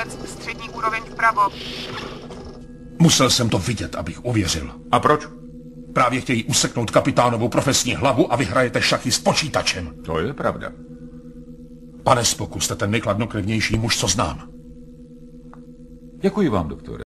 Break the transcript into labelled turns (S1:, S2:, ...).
S1: střelec, střední úroveň vpravo.
S2: Musel jsem to vidět, abych uvěřil.
S3: A proč?
S2: Právě chtějí useknout kapitánovu profesní hlavu a vy hrajete šachy s počítačem.
S3: To je pravda.
S2: Pane Spocku, jste ten nejchladnokrevnější muž, co znám.
S3: Děkuji vám, doktore.